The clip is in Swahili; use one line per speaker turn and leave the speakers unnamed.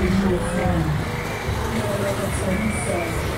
my friend. You know what the saying says.